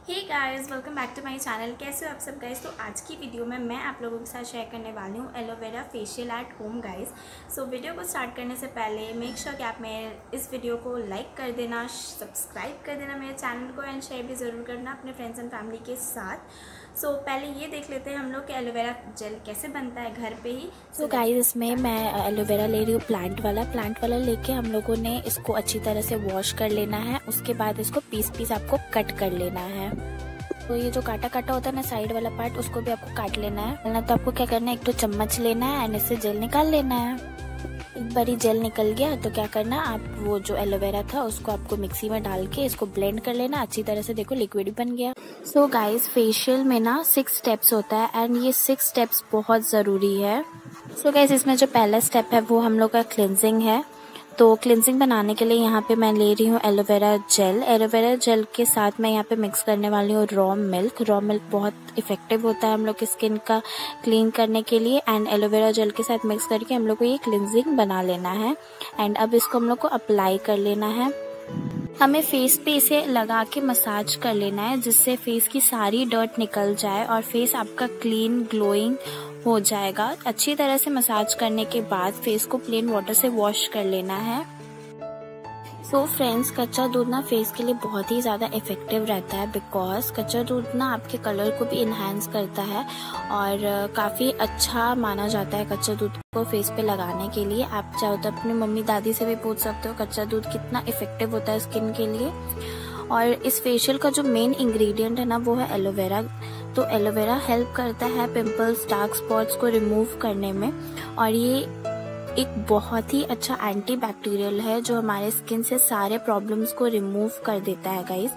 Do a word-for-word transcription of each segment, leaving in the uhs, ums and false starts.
Hey guys, welcome back to my channel. कैसे हो आप सब गाइस। तो आज की वीडियो में मैं आप लोगों के साथ शेयर करने वाली हूँ aloe vera facial at home guys. So video को स्टार्ट करने से पहले मेक श्योर कि आप मेरे इस वीडियो को लाइक कर देना, सब्सक्राइब कर देना मेरे चैनल को एंड शेयर भी ज़रूर करना अपने फ्रेंड्स एंड फैमिली के साथ। सो so, पहले ये देख लेते हैं हम लोग कि एलोवेरा जेल कैसे बनता है घर पे ही। तो so गाइस, इसमें मैं एलोवेरा ले रही हूँ प्लांट वाला प्लांट वाला लेके हम लोगों ने इसको अच्छी तरह से वॉश कर लेना है। उसके बाद इसको पीस पीस आपको कट कर लेना है। तो ये जो काटा काटा होता है ना साइड वाला पार्ट, उसको भी आपको काट लेना है। वरना तो आपको क्या करना है, एक तो चम्मच लेना है एंड इससे जेल निकाल लेना है। एक बारी जेल निकल गया तो क्या करना, आप वो जो एलोवेरा था उसको आपको मिक्सी में डाल के इसको ब्लेंड कर लेना अच्छी तरह से। देखो लिक्विड बन गया। सो गाइस, फेशियल में ना सिक्स स्टेप्स होता है एंड ये सिक्स स्टेप्स बहुत ज़रूरी है। सो गाइस, इसमें जो पहला स्टेप है वो हम लोग का क्लिनजिंग है। तो क्लिनजिंग बनाने के लिए यहाँ पे मैं ले रही हूँ एलोवेरा जेल। एलोवेरा जेल के साथ मैं यहाँ पे मिक्स करने वाली हूँ रॉ मिल्क। रॉ मिल्क बहुत इफेक्टिव होता है हम लोग की स्किन का क्लीन करने के लिए एंड एलोवेरा जेल के साथ मिक्स करके हम लोग को ये क्लिनजिंग बना लेना है। एंड अब इसको हम लोग को अप्लाई कर लेना है। हमें फेस पे इसे लगा के मसाज कर लेना है जिससे फेस की सारी डर्ट निकल जाए और फेस आपका क्लीन ग्लोइंग हो जाएगा। अच्छी तरह से मसाज करने के बाद फेस को प्लेन वाटर से वॉश कर लेना है। सो so फ्रेंड्स, कच्चा दूध ना फेस के लिए बहुत ही ज़्यादा इफेक्टिव रहता है बिकॉज कच्चा दूध ना आपके कलर को भी इन्हांस करता है और काफ़ी अच्छा माना जाता है कच्चा दूध को फेस पे लगाने के लिए। आप चाहो तो अपनी मम्मी दादी से भी पूछ सकते हो कच्चा दूध कितना इफेक्टिव होता है स्किन के लिए। और इस फेशियल का जो मेन इंग्रेडिएंट है ना वो है एलोवेरा। तो एलोवेरा हेल्प करता है पिंपल्स, डार्क स्पॉट्स को रिमूव करने में और ये एक बहुत ही अच्छा एंटी बैक्टीरियल है जो हमारे स्किन से सारे प्रॉब्लम्स को रिमूव कर देता है गाइस।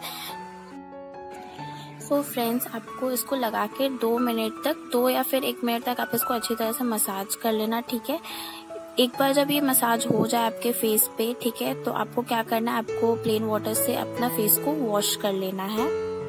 सो फ्रेंड्स, आपको इसको लगा के दो मिनट तक दो या फिर एक मिनट तक आप इसको अच्छी तरह से मसाज कर लेना, ठीक है। एक बार जब ये मसाज हो जाए आपके फेस पे, ठीक है, तो आपको क्या करना है, आपको प्लेन वाटर से अपना फेस को वॉश कर लेना है।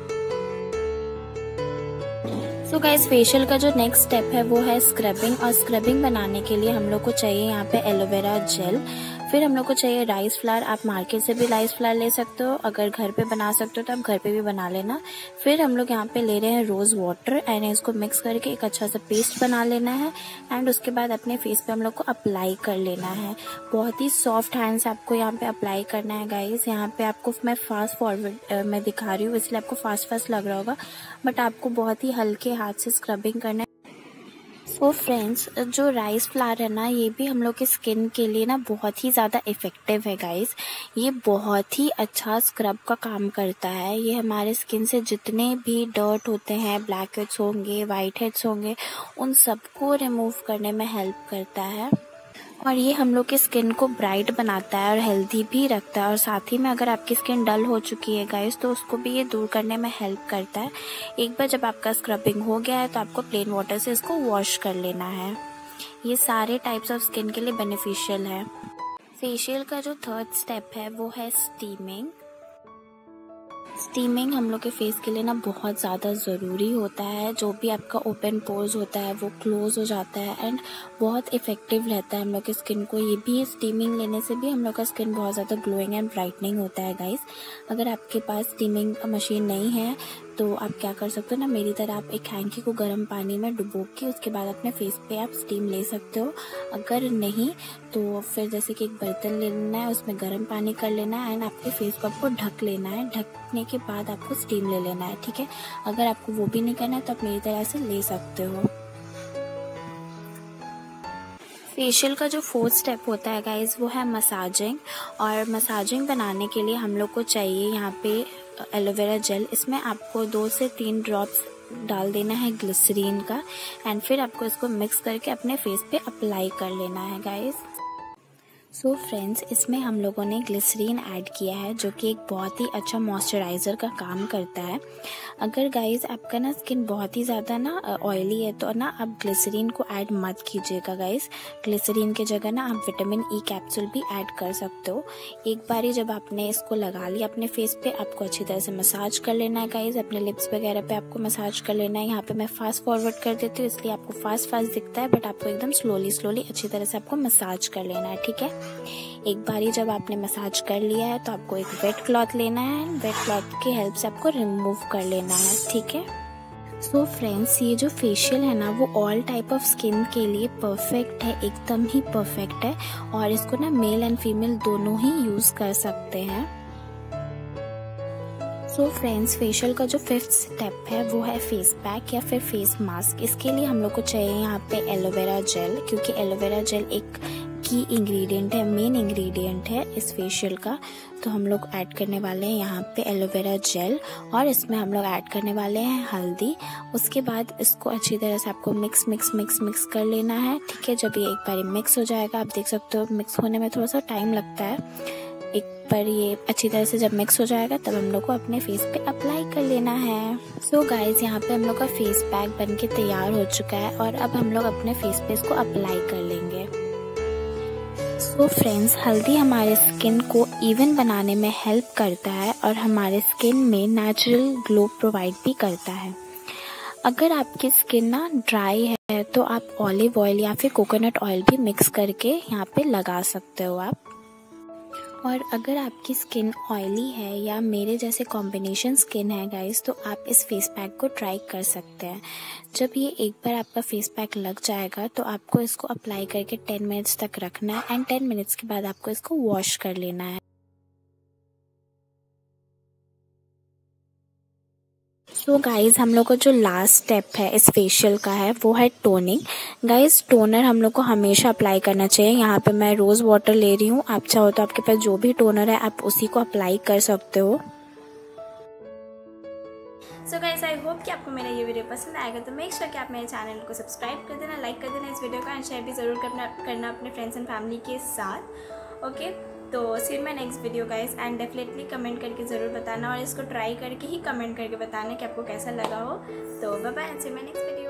सो गाइस, फेशियल का जो नेक्स्ट स्टेप है वो है स्क्रबिंग। और स्क्रबिंग बनाने के लिए हम लोग को चाहिए यहाँ पे एलोवेरा जेल, फिर हम लोग को चाहिए राइस फ्लावर। आप मार्केट से भी राइस फ्लावर ले सकते हो, अगर घर पे बना सकते हो तो आप घर पे भी बना लेना। फिर हम लोग यहाँ पे ले रहे हैं रोज वाटर एंड इसको मिक्स करके एक अच्छा सा पेस्ट बना लेना है एंड उसके बाद अपने फेस पे हम लोग को अप्लाई कर लेना है। बहुत ही सॉफ्ट हैंड से आपको यहाँ पे अप्लाई करना है गाइस। यहाँ पे आपको मैं फास्ट फॉरवर्ड मैं दिखा रही हूँ इसलिए आपको फास्ट फास्ट लग रहा होगा, बट आपको बहुत ही हल्के हाथ से स्क्रबिंग करना है। सो so फ्रेंड्स, जो राइस फ्लावर है ना ये भी हम लोग के स्किन के लिए ना बहुत ही ज़्यादा इफ़ेक्टिव है गाइस। ये बहुत ही अच्छा स्क्रब का काम करता है। ये हमारे स्किन से जितने भी डर्ट होते हैं, ब्लैक हेड्स होंगे, वाइट हेड्स होंगे, उन सबको रिमूव करने में हेल्प करता है और ये हम लोग की स्किन को ब्राइट बनाता है और हेल्दी भी रखता है। और साथ ही में अगर आपकी स्किन डल हो चुकी है गाइस तो उसको भी ये दूर करने में हेल्प करता है। एक बार जब आपका स्क्रबिंग हो गया है तो आपको प्लेन वाटर से इसको वॉश कर लेना है। ये सारे टाइप्स ऑफ स्किन के लिए बेनिफिशियल है। फेशियल का जो थर्ड स्टेप है वो है स्टीमिंग। स्टीमिंग हम लोग के फेस के लिए ना बहुत ज़्यादा ज़रूरी होता है। जो भी आपका ओपन पोर्स होता है वो क्लोज हो जाता है एंड बहुत इफेक्टिव रहता है हम लोग की स्किन को। ये भी स्टीमिंग लेने से भी हम लोग का स्किन बहुत ज़्यादा ग्लोइंग एंड ब्राइटनिंग होता है गाइस। अगर आपके पास स्टीमिंग मशीन नहीं है तो आप क्या कर सकते हो ना, मेरी तरह आप एक हैंकी को गर्म पानी में डुबो के उसके बाद अपने फेस पे आप स्टीम ले सकते हो। अगर नहीं तो फिर जैसे कि एक बर्तन ले लेना है, उसमें गर्म पानी कर लेना है एंड आपके फेस को आपको ढक लेना है। ढकने के बाद आपको स्टीम ले लेना है, ठीक है। अगर आपको वो भी नहीं करना है तो आप मेरी तरह से ले सकते हो। फेशियल का जो फोर्थ स्टेप होता है गाइज वो है मसाजिंग। और मसाजिंग बनाने के लिए हम लोग को चाहिए यहाँ पे एलोवेरा जेल। इसमें आपको दो से तीन ड्रॉप्स डाल देना है ग्लिसरीन का एंड फिर आपको इसको मिक्स करके अपने फेस पे अप्लाई कर लेना है गाइज। सो so फ्रेंड्स, इसमें हम लोगों ने ग्लिसरीन ऐड किया है जो कि एक बहुत ही अच्छा मॉइस्चराइज़र का काम करता है। अगर गाइस आपका ना स्किन बहुत ही ज़्यादा ना ऑयली है तो ना आप ग्लिसरीन को ऐड मत कीजिएगा गाइस। ग्लिसरीन की जगह ना आप विटामिन ई कैप्सूल भी ऐड कर सकते हो। एक बारी जब आपने इसको लगा लिया अपने फेस पे, आपको अच्छी तरह से मसाज कर लेना है गाइस। अपने लिप्स वगैरह पे आपको मसाज कर लेना है। यहाँ पे मैं फास्ट फॉरवर्ड कर देती हूँ इसलिए आपको फास्ट फास्ट दिखता है, बट आपको एकदम स्लोली स्लोली अच्छी तरह से आपको मसाज कर लेना है, ठीक है। एक बारी जब आपने मसाज कर लिया है तो आपको एक वेट क्लॉथ लेना है, वेट क्लॉथ की हेल्प से आपको रिमूव कर लेना है, ठीक है। सो फ्रेंड्स, ये जो फेशियल है ना वो ऑल टाइप ऑफ स्किन के लिए परफेक्ट है, एकदम ही परफेक्ट है और इसको ना मेल एंड फीमेल दोनों ही यूज़ कर सकते हैं। सो फ्रेंड्स, फेशियल का जो फिफ्थ स्टेप है वो है फेस पैक या फिर फेस मास्क। इसके लिए हम लोग को चाहिए यहाँ पे एलोवेरा जेल, क्योंकि एलोवेरा जेल एक की इंग्रेडिएंट है, मेन इंग्रेडिएंट है इस फेशियल का। तो हम लोग ऐड करने वाले हैं यहाँ पे एलोवेरा जेल और इसमें हम लोग ऐड करने वाले हैं हल्दी। उसके बाद इसको अच्छी तरह से आपको मिक्स मिक्स मिक्स मिक्स कर लेना है, ठीक है। जब ये एक बार मिक्स हो जाएगा, आप देख सकते हो मिक्स होने में थोड़ा सा टाइम लगता है, एक पर ये अच्छी तरह से जब मिक्स हो जाएगा तब हम लोग को अपने फेस पे अप्लाई कर लेना है। सो so गाइज, यहाँ पे हम लोग का फेस पैक बन के तैयार हो चुका है और अब हम लोग अपने फेस पे इसको अप्लाई कर लेंगे। सो so फ्रेंड्स, हल्दी हमारे स्किन को इवन बनाने में हेल्प करता है और हमारे स्किन में नेचुरल ग्लो प्रोवाइड भी करता है। अगर आपकी स्किन ना ड्राई है तो आप ऑलिव ऑयल या फिर कोकोनट ऑयल भी मिक्स करके यहाँ पे लगा सकते हो आप। और अगर आपकी स्किन ऑयली है या मेरे जैसे कॉम्बिनेशन स्किन है गाइस, तो आप इस फेस पैक को ट्राई कर सकते हैं। जब ये एक बार आपका फेस पैक लग जाएगा तो आपको इसको अप्लाई करके टेन मिनट्स तक रखना है एंड टेन मिनट्स के बाद आपको इसको वॉश कर लेना है। सो so गाइज, हम लोग का जो लास्ट स्टेप है इस फेशियल का है वो है टोनिंग। गाइज, टोनर हम लोग को हमेशा अप्लाई करना चाहिए। यहाँ पे मैं रोज़ वाटर ले रही हूँ, आप चाहो तो आपके पास जो भी टोनर है आप उसी को अप्लाई कर सकते हो। सो गाइस, आई होप कि आपको मेरा ये वीडियो पसंद आएगा, तो मेक श्योर कि आप मेरे चैनल को सब्सक्राइब कर देना, लाइक कर देना इस वीडियो का एंड शेयर भी ज़रूर करना करना अपने फ्रेंड्स एंड फैमिली के साथ। ओके, तो see you my next video guys and definitely comment करके ज़रूर बताना और इसको ट्राई करके ही कमेंट करके बताना कि आपको कैसा लगा हो। तो bye bye and see you my next video.